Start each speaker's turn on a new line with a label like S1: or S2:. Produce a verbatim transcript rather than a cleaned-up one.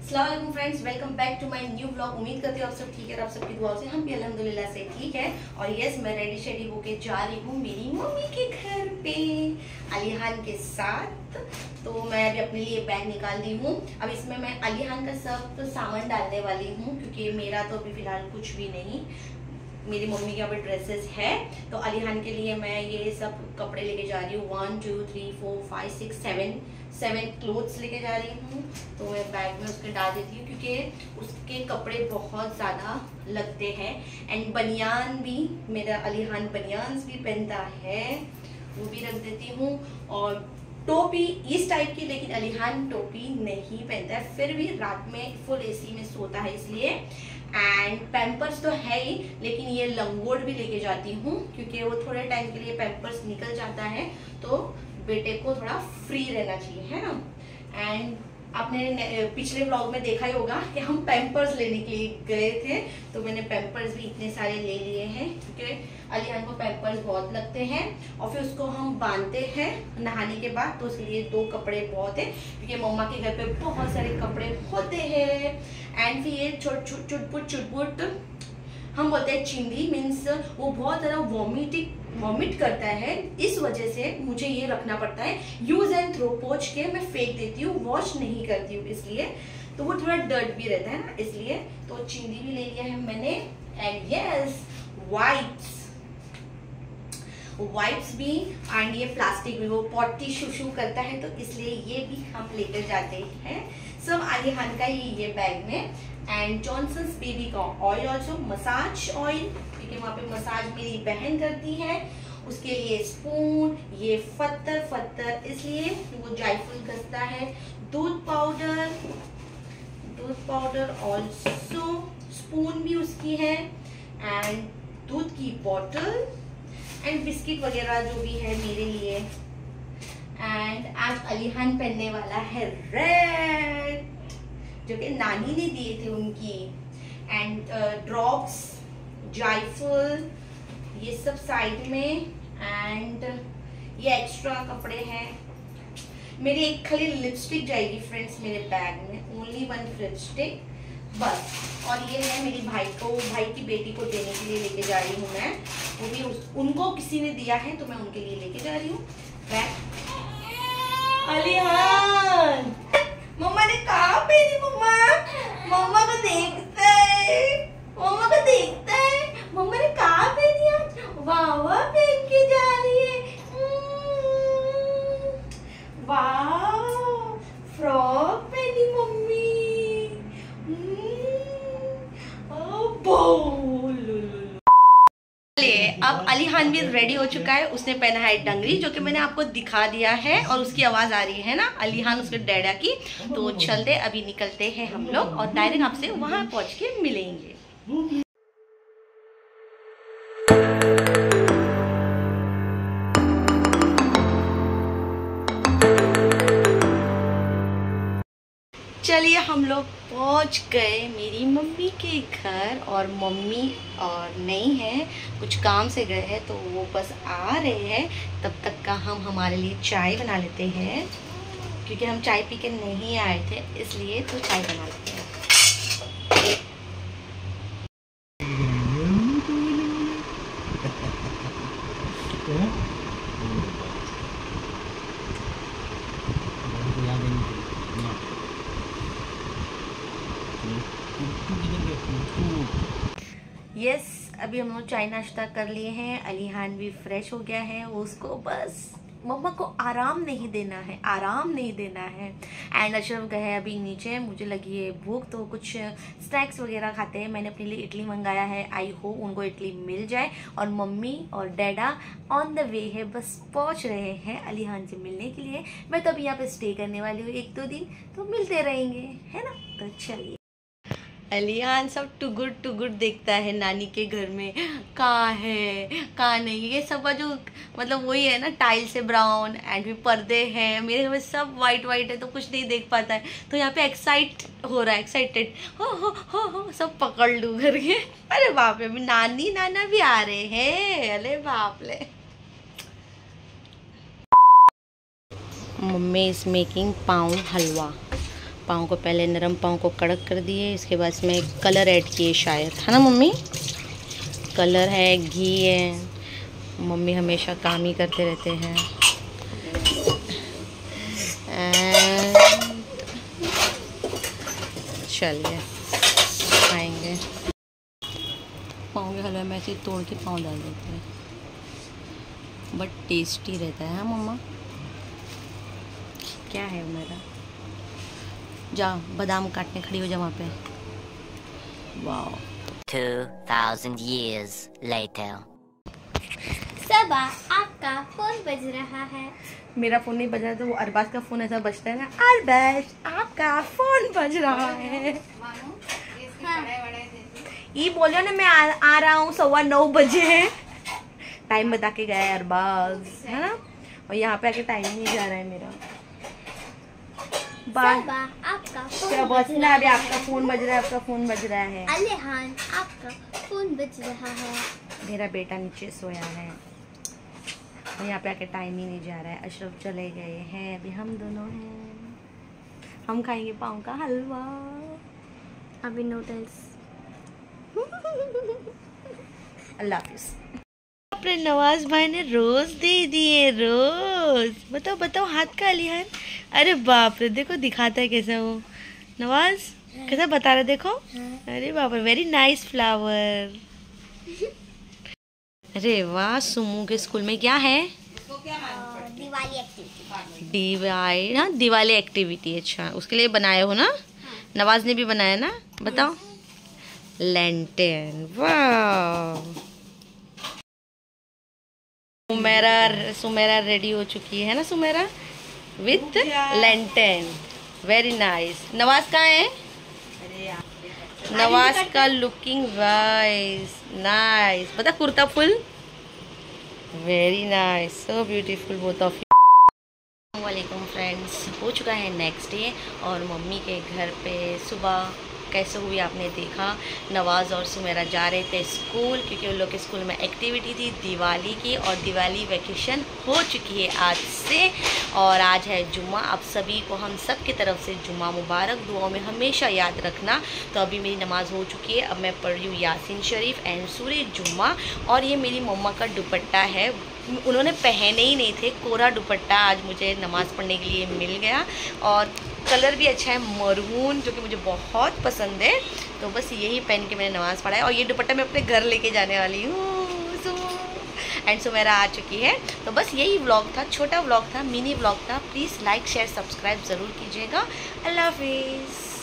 S1: अस्सलाम वालेकुम friends, welcome back to my new vlog. उम्मीद करती हूँ आप सब ठीक है, आप सबकी दुआओं से हम भी अल्हम्दुलिल्लाह से ठीक है। और यस, मैं रेडी शेडी होके जा रही हूँ मेरी मम्मी के घर पे अलीहान के साथ। तो मैं अभी अपने लिए बैग निकाल दी हूँ। अब इसमें मैं अलीहान का सब सामान डालने वाली हूँ, क्योंकि मेरा तो अभी फिलहाल कुछ भी नहीं, मेरी मम्मी के अभी ड्रेसेस है। तो अलीहान के लिए मैं ये सब कपड़े लेके जा रही हूँ। One two three four five six seven seven clothes लेके जा रही हूँ। तो मैं बैग में उसके डाल देती हूँ, क्योंकि उसके कपड़े बहुत ज़्यादा लगते हैं। एंड बनियान भी, मेरा अलीहान बनियान्स भी पहनता है, वो भी रख देती हूँ। और टोपी इस टाइप की, लेकिन अलीहान टोपी नहीं पहनता है, फिर भी रात में फुल एसी में सोता है इसलिए। एंड पैम्पर्स तो है ही, लेकिन ये लंगोट भी लेके जाती हूँ, क्योंकि वो थोड़े टाइम के लिए पैम्पर्स निकल जाता है, तो बेटे को थोड़ा फ्री रहना चाहिए, है ना। एंड आपने पिछले व्लॉग में देखा ही होगा कि हम पैम्पर्स लेने के लिए गए थे, तो मैंने पैम्पर्स भी इतने सारे ले लिए हैं, क्योंकि अलीहान को पैम्पर्स बहुत लगते हैं। और फिर उसको हम बांधते हैं नहाने के बाद, तो उसके लिए दो कपड़े बहुत है, क्योंकि मम्मा के घर पे बहुत सारे कपड़े होते हैं। एंड फिर ये छोट छोट चुटपुट चुटपुट हम बोलते हैं चिंदी, मीन्स वो बहुत ज़्यादा वॉमिटिंग वॉमिट करता है, इस वजह से मुझे ये रखना पड़ता है। यूज एंड थ्रो, पोंछ के मैं फेंक देती हूँ, वॉश नहीं करती हूँ, इसलिए तो वो थोड़ा डर्ट भी रहता है ना, इसलिए। तो चिंदी भी ले लिया है मैंने। एंड यस, वाइप्स वाइप्स भी, एंड ये प्लास्टिक भी, वो पॉटी शू करता है, तो इसलिए ये भी हम लेकर जाते हैं। सब अलीहान का ही ये बैग में। एंड जॉनसन्स बेबी का ऑयल, ऑल्सो मसाज ऑयल, क्योंकि वहाँ पे मसाज मेरी बहन करती है। उसके लिए स्पून, ये फत्तर फत्तर इसलिए वो जायफल घसता है। दूध पाउडर, दूध पाउडर ऑल्सो, स्पून भी उसकी है। एंड दूध की बॉटल, एंड बिस्किट वगैरह जो भी है मेरे लिए। एंड आज अलीहान पहनने वाला है रेड, जो कि नानी ने दिए थे उनकी। एंड ड्रॉप्स, जायफल, ये सब साइड में। एंड ये एक्स्ट्रा कपड़े हैं। मेरी एक खाली लिपस्टिक जाएगी फ्रेंड्स मेरे बैग में, ओनली वन लिपस्टिक बस। और ये है मेरी भाई को, भाई की बेटी को देने के लिए लेके जा रही हूँ मैं, वो भी उस, उनको किसी ने दिया है, तो मैं उनके लिए लेके जा रही हूँ बैग। अलीहान, मम्मा ने कहा मेरी मम्मा, मम्मा को देखता है, मम्मा को देखता है, मम्मा ने कहा पहनी आज, वाह वाह पहन के जा रही है, वाह फ्रॉक पहनी मम्मी। अब अलीहान भी रेडी हो चुका है, उसने पहना है डंगरी, जो कि मैंने आपको दिखा दिया है, और उसकी आवाज आ रही है ना अलीहान उसके डैडा की। तो चलते अभी निकलते हैं हम लोग, और डायरेक्ट आपसे वहां पहुंच के मिलेंगे। चलिए हम लोग पहुंच गए मेरी मम्मी के घर, और मम्मी और नहीं है, कुछ काम से गए हैं, तो वो बस आ रहे हैं। तब तक का हम हमारे लिए चाय बना लेते हैं, क्योंकि हम चाय पी के नहीं आए थे, इसलिए तो चाय बना लेते हैं। यस yes, अभी हम लोग चाय नाश्ता कर लिए हैं। अलीहान भी फ्रेश हो गया है, उसको बस मम्मा को आराम नहीं देना है, आराम नहीं देना है। एंड अशरफ गए हैं अभी नीचे, मुझे लगी है भूख, तो कुछ स्नैक्स वगैरह खाते हैं। मैंने अपने लिए इडली मंगाया है, आई होप उनको इडली मिल जाए। और मम्मी और डैडा ऑन द वे है, बस पहुंच रहे हैं अलीहान से मिलने के लिए। मैं तो अभी यहाँ पे स्टे करने वाली हूँ एक दो दिन, तो मिलते रहेंगे, है ना। तो चलिए, अलीहान सब टुगुर टुगुर देखता है नानी के घर में, कहाँ है कहाँ नहीं। ये सब का जो मतलब वही है ना, टाइल से ब्राउन, एंड भी पर्दे हैं, मेरे घर में सब वाइट वाइट है, तो कुछ नहीं देख पाता है। तो यहाँ पे एक्साइट हो रहा है, एक्साइटेड हो हो हो हो सब पकड़ लूँ करके। अरे बाप रे, अभी नानी नाना भी आ रहे हैं, अरे बाप रे। Mummy is making pound halwa. पाँव को पहले नरम पाँव को कड़क कर दिए, इसके बाद इसमें कलर ऐड किए शायद, है ना मम्मी? कलर है, घी है, मम्मी हमेशा काम ही करते रहते हैं। चलिए खाएंगे। पाँव के हलवे में ऐसे तोड़ के पाँव डाल देते हैं, बट टेस्टी रहता है। हाँ मम्मा, क्या है मेरा? जा बादाम काटने खड़ी हो जा वहाँ पे। वाह।
S2: two thousand years later.
S3: सबा, आपका फोन बज रहा है।
S1: मेरा फोन नहीं बज रहा, तो वो अरबाज का फोन ऐसा बजता है ना, अरबाज आपका फोन बज रहा है।
S3: हाँ।
S1: ये बोलियो ना, मैं आ, आ रहा हूँ, सवा नौ बजे टाइम बता के गया है अरबाज, है ना? और यहाँ पे आके टाइम नहीं जा रहा है मेरा।
S3: सबा, आपका फोन
S1: क्या
S3: बज
S1: बजना?
S3: रहा
S1: अभी आपका फोन बज रहा है, आपका फोन बज रहा है।
S3: अलिहान, आपका फोन बज रहा है।
S1: मेरा बेटा नीचे सोया है और यहाँ पे आके टाइम ही नहीं जा रहा है। अशरफ चले गए हैं, अभी हम दोनों हैं। हम खाएंगे पाँव का हलवा।
S3: अभी नूडल्स।
S1: अल्लाह हाफिज। अपने नवाज भाई ने रोज दे दिए, रोज। बताओ बताओ, हाथ का अलिहान। अरे बाप रे, देखो दिखाता है कैसा वो नवाज, कैसा बता रहा, देखो। अरे बाप रे, वेरी नाइस फ्लावर। अरे वाह, सुमू के स्कूल में क्या है?
S3: दिवाली एक्टिविटी।
S1: दिवाली, हाँ दिवाली एक्टिविटी। अच्छा, उसके लिए बनाए हो ना? नवाज ने भी बनाया ना? बताओ। लैंटेन, वाह। सुमेरा सुमेरा रेडी हो चुकी है ना, सुमेरा विथ लैंटेन, वेरी नाइस। नवाज कहाँ है? नवाज का लुकिंग वाइस नाइस। पता, kurta full, very nice, so beautiful both of you. वालेकुम फ्रेंड्स, हो चुका है नेक्स्ट डे और मम्मी के घर पे सुबह कैसे हुई आपने देखा। नवाज़ और सुमेरा जा रहे थे स्कूल, क्योंकि उन लोग के स्कूल में एक्टिविटी थी दिवाली की, और दिवाली वैकेशन हो चुकी है आज से। और आज है जुम्मा। आप सभी को हम सब की तरफ से जुम्मा मुबारक, दुआओं में हमेशा याद रखना। तो अभी मेरी नमाज़ हो चुकी है, अब मैं पढ़ रही हूँ यासीन शरीफ एंड सूरह जुम्मा। और ये मेरी मम्मा का दुपट्टा है, उन्होंने पहने ही नहीं थे, कोरा दुपट्टा आज मुझे नमाज़ पढ़ने के लिए मिल गया। और कलर भी अच्छा है, मरून, जो कि मुझे बहुत पसंद है। तो बस यही पहन के मैंने नमाज़ पढ़ा है, और ये दुपट्टा मैं अपने घर लेके जाने वाली हूँ। एंड सो मेरा आ चुकी है। तो बस यही व्लॉग था, छोटा व्लॉग था, मिनी व्लॉग था। प्लीज़ लाइक शेयर सब्सक्राइब ज़रूर कीजिएगा। अल्लाह हाफिज़।